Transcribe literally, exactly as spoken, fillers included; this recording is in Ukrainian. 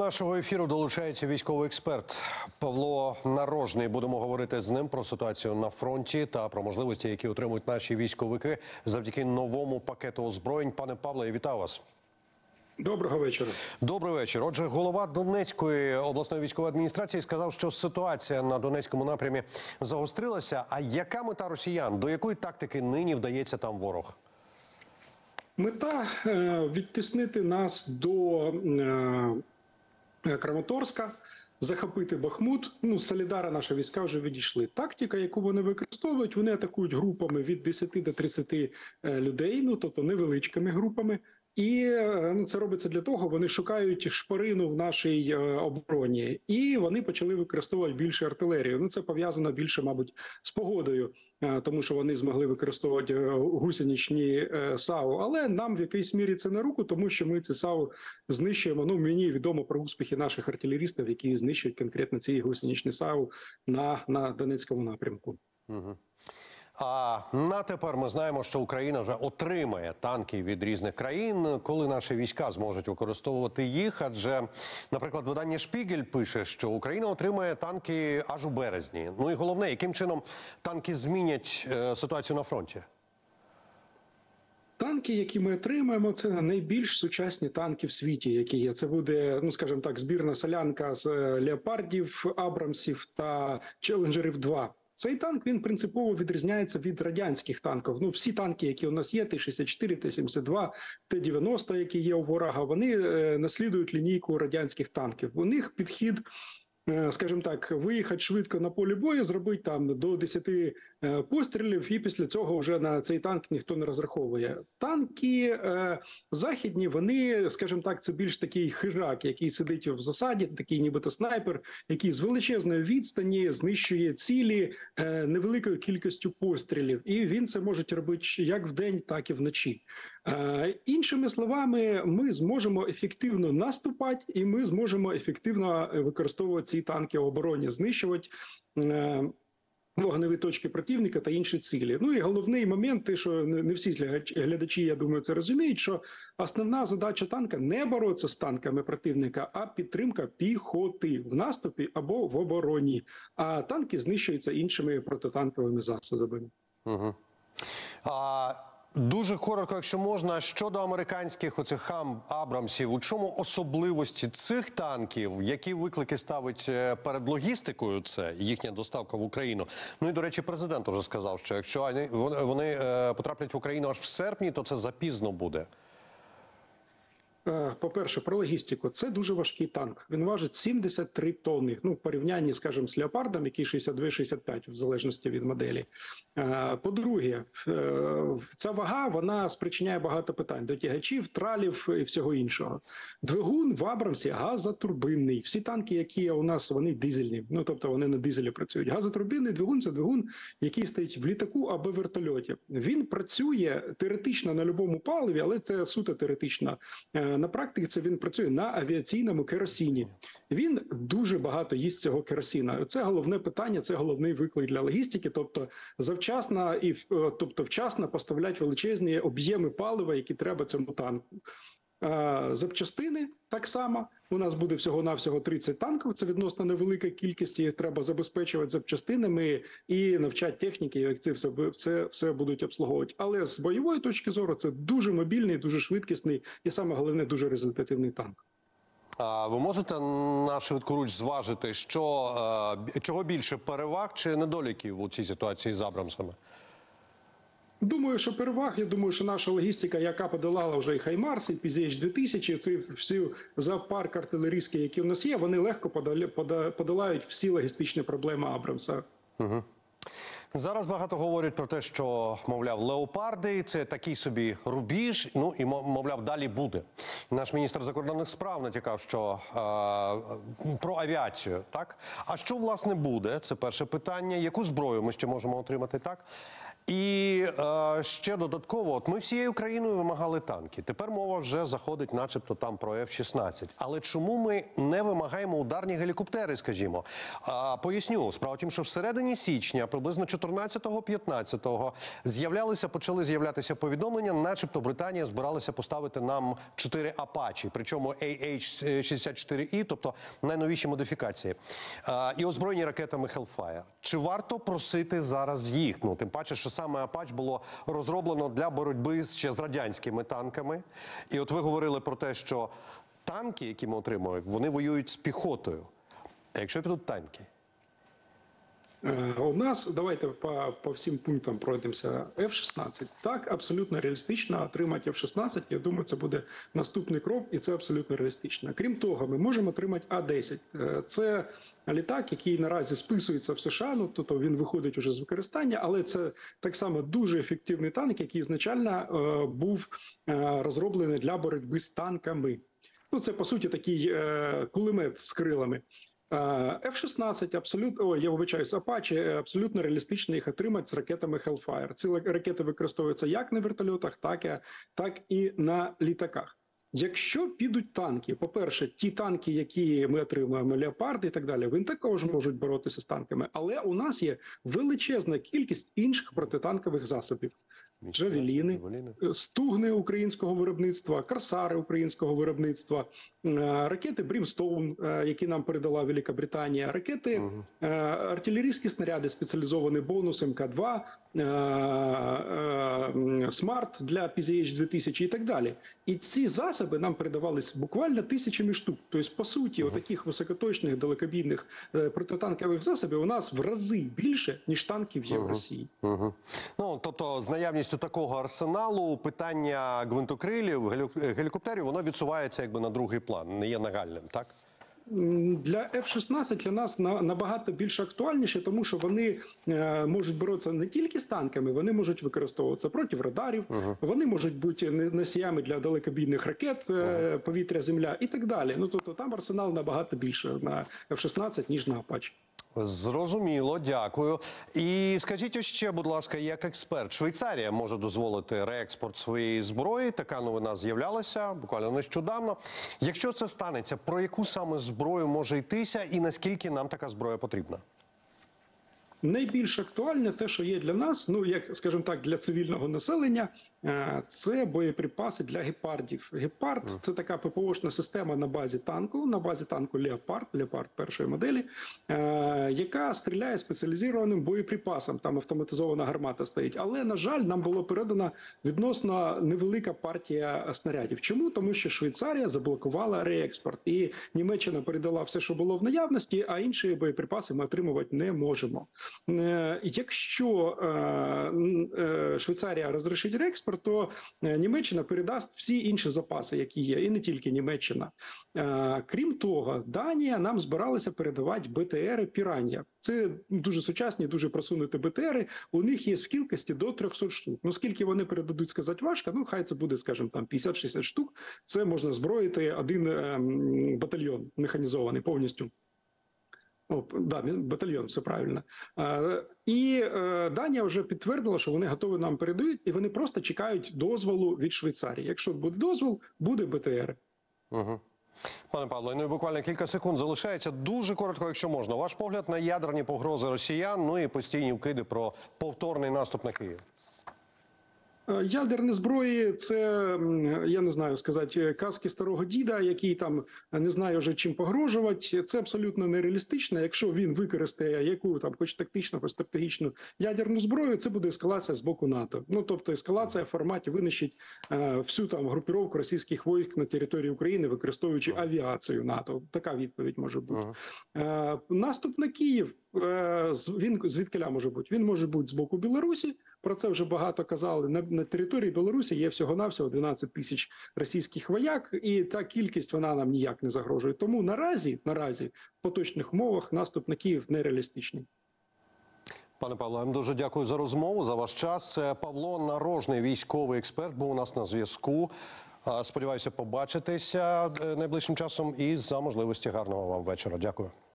нашого ефіру долучається військовий експерт Павло Нарожний. Будемо говорити з ним про ситуацію на фронті та про можливості, які отримують наші військовики завдяки новому пакету озброєнь. Пане Павло, я вітаю вас. Доброго вечора. Добрий вечір. Отже, голова Донецької обласної військової адміністрації сказав, що ситуація на Донецькому напрямі загострилася. А яка мета росіян? До якої тактики нині вдається там ворог? Мета е, – відтіснити нас до е, Краматорська, захопити Бахмут. Ну, з Солідара наші війська вже відійшли. Тактика, яку вони використовують, вони атакують групами від десяти до тридцяти людей, ну, тобто невеличкими групами. І ну, це робиться для того, вони шукають шпарину в нашій е, обороні. І вони почали використовувати більше артилерію. Ну, це пов'язано більше, мабуть, з погодою, е, тому що вони змогли використовувати е, гусеничні е, САУ. Але нам в якійсь мірі це на руку, тому що ми ці САУ знищуємо. Ну, мені відомо про успіхи наших артилерістів, які знищують конкретно ці гусеничні САУ на, на Донецькому напрямку. Угу. А на тепер ми знаємо, що Україна вже отримає танки від різних країн. Коли наші війська зможуть використовувати їх? Адже, наприклад, видання «Шпігель» пише, що Україна отримає танки аж у березні. Ну і головне, яким чином танки змінять е, ситуацію на фронті? Танки, які ми отримаємо, це найбільш сучасні танки в світі, які є. Це буде, ну скажімо так, збірна солянка з леопардів, абрамсів та челенджерів два. Цей танк, він принципово відрізняється від радянських танків. Ну, всі танки, які у нас є, Т шістдесят чотири, Т сімдесят два, Т дев'яносто, які є у ворога, вони е, наслідують лінійку радянських танків. У них підхід, е, скажімо так, виїхати швидко на полі бою, зробити там до десяти е, пострілів, і після цього вже на цей танк ніхто не розраховує. Танки е, західні, вони, скажімо так, це більш такий хижак, який сидить в засаді, такий нібито снайпер, який з величезної відстані знищує цілі е, невеликою кількістю пострілів. І він це може робити як вдень, так і вночі. Е, іншими словами, ми зможемо ефективно наступати, і ми зможемо ефективно використовувати ці танки в обороні, знищувати е, вогневі точки противника та інші цілі. Ну і головний момент, те, що не всі глядачі, я думаю, це розуміють, що основна задача танка не боротися з танками противника, а підтримка піхоти в наступі або в обороні. А танки знищуються іншими протитанковими засобами. Угу. А... Дуже коротко, якщо можна, щодо американських оцих хам Абрамсів, у чому особливості цих танків, які виклики ставить перед логістикою це, їхня доставка в Україну? Ну і, до речі, президент уже сказав, що якщо вони, вони потраплять в Україну аж в серпні, то це запізно буде. По-перше, про логістику. Це дуже важкий танк. Він важить сімдесят три тонни. Ну, в порівнянні, скажімо, з Леопардом, який шістдесят два - шістдесят п'ять, в залежності від моделі. По-друге, ця вага, вона спричиняє багато питань до тягачів, тралів і всього іншого. Двигун в Абрамсі газотурбинний. Всі танки, які є у нас, вони дизельні. Ну, тобто вони на дизелі працюють. Газотурбинний двигун – це двигун, який стоїть в літаку або вертольоті. Він працює теоретично на будь-якому паливі, але це суто теоретично. На практиці він працює на авіаційному керосині. Він дуже багато їсть цього керосина. Це головне питання, це головний виклик для логістики, тобто завчасно і тобто вчасно поставляти величезні об'єми палива, які треба цьому танку. Запчастини так само. У нас буде всього-навсього тридцять танків, це відносно невелика кількість, їх треба забезпечувати запчастинами і навчати техніки, як це все, все, все будуть обслуговувати. Але з бойової точки зору це дуже мобільний, дуже швидкісний і, саме головне, дуже результативний танк. А ви можете на швидкоруч зважити, що, чого більше, переваг чи недоліків у цій ситуації з Абрамсами? Думаю, що переваг. Я думаю, що наша логістика, яка подолала вже і Хаймарс, і Пі Зет Ейч дві тисячі, ці всі зоопарк артилерійський, які в нас є, вони легко подолають всі логістичні проблеми Абрамса. Угу. Зараз багато говорять про те, що, мовляв, леопарди – це такий собі рубіж, ну і, мовляв, далі буде. Наш міністр закордонних справ натякав, що е, про авіацію, так? А що, власне, буде? Це перше питання. Яку зброю ми ще можемо отримати, так? І е, ще додатково, от ми всією країною вимагали танки. Тепер мова вже заходить начебто там про еф шістнадцять. Але чому ми не вимагаємо ударні гелікоптери, скажімо? А, поясню. Справа в тім, що всередині січня, приблизно чотирнадцятого-п'ятнадцятого, з'являлися, почали з'являтися повідомлення, начебто Британія збиралася поставити нам чотири Апачі, причому ей ейч шістдесят чотири і, тобто найновіші модифікації. А, і озброєні ракетами Hellfire. Чи варто просити зараз їх? Ну, тим паче, що саме Апач було розроблено для боротьби ще з радянськими танками. І от ви говорили про те, що танки, які ми отримуємо, вони воюють з піхотою. А якщо підуть танки? У нас, давайте по, по всім пунктам пройдемося. еф шістнадцять. Так, абсолютно реалістично отримати еф шістнадцять. Я думаю, це буде наступний крок, і це абсолютно реалістично. Крім того, ми можемо отримати А десять. Це літак, який наразі списується в США, ну, тобто він виходить уже з використання, але це так само дуже ефективний танк, який ізначально е, був е, розроблений для боротьби з танками. Ну, це, по суті, такий е, кулемет з крилами. еф шістнадцять абсолютно, о, я вибачаюсь, Апачі абсолютно реалістично їх отримати з ракетами Hellfire. Ці ракети використовуються як на вертольотах, так і, так і на літаках. Якщо підуть танки, по-перше, ті танки, які ми отримуємо, Леопарди і так далі, вони також можуть боротися з танками, але у нас є величезна кількість інших протитанкових засобів. Джавеліни, стугни українського виробництва, корсари українського виробництва, ракети Брімстоун, які нам передала Велика Британія, ракети, угу. артилерійські снаряди, спеціалізований бонус ем ка два, Смарт для пі зі ейч дві тисячі і так далі. І ці засоби нам передавались буквально тисячами штук. Тобто, по суті, угу. отаких високоточних, далекобійних протитанкових засобів у нас в рази більше, ніж танків є угу. в Росії. Угу. Ну, тобто, з наявністю такого арсеналу питання гвинтокрилів, гелікоптерів, воно відсувається якби на другий план, не є нагальним, так? Для еф шістнадцять для нас набагато більш актуальніше, тому що вони е, можуть боротися не тільки з танками, вони можуть використовуватися проти радарів, uh-huh. вони можуть бути носіями для далекобійних ракет, е, uh-huh. повітря-земля і так далі. Ну, тобто там арсенал набагато більше на еф шістнадцять, ніж на Апачі. Зрозуміло, дякую. І скажіть ось ще, будь ласка, як експерт, Швейцарія може дозволити реекспорт своєї зброї, така новина з'являлася буквально нещодавно. Якщо це станеться, про яку саме зброю може йтися і наскільки нам така зброя потрібна? Найбільш актуальне те, що є для нас, ну, як, скажімо так, для цивільного населення, це боєприпаси для гепардів. Гепард – це така ППО-шна система на базі танку, на базі танку Леопард, Леопард першої моделі, яка стріляє спеціалізованим боєприпасом, там автоматизована гармата стоїть. Але, на жаль, нам було передано відносно невелика партія снарядів. Чому? Тому що Швейцарія заблокувала реекспорт. І Німеччина передала все, що було в наявності, а інші боєприпаси ми отримувати не можемо. Якщо Швейцарія розрішить реекспорт, то Німеччина передасть всі інші запаси, які є, і не тільки Німеччина. Крім того, Данія нам збиралася передавати бе те ери «Піран'я». Це дуже сучасні, дуже просунуті бе те ери. У них є в кількості до трьохсот штук. Ну, скільки вони передадуть, сказати важко. Ну, хай це буде, скажімо, там п'ятдесят-шістдесят штук. Це можна зброїти один ем, батальйон механізований повністю. О, да, батальйон, все правильно. А, і е, Данія вже підтвердила, що вони готові нам передають, і вони просто чекають дозволу від Швейцарії. Якщо буде дозвол, буде бе те ери. Угу. Пане Павло, ну і буквально кілька секунд залишається. Дуже коротко, якщо можна. Ваш погляд на ядерні погрози росіян, ну і постійні вкиди про повторний наступ на Київ. Ядерні зброї – це, я не знаю сказати, казки старого діда, який там не знає вже чим погрожувати. Це абсолютно нереалістично. Якщо він використає яку там хоч тактичну, хоч стратегічну ядерну зброю, це буде ескалація з боку НАТО. Ну, тобто ескалація в форматі винищить е, всю там групіровку російських військ на території України, використовуючи авіацію НАТО. Така відповідь може бути. Е, наступ на Київ, е, він звідкиля може бути? Він може бути з боку Білорусі. Про це вже багато казали. На, на території Білорусі є всього-навсього дванадцять тисяч російських вояк, і та кількість вона нам ніяк не загрожує. Тому наразі, наразі в поточних умовах наступ на Київ нереалістичний. Пане Павло, я вам дуже дякую за розмову, за ваш час. Це Павло Нарожний, військовий експерт, був у нас на зв'язку. Сподіваюся побачитися найближчим часом і за можливості гарного вам вечора. Дякую.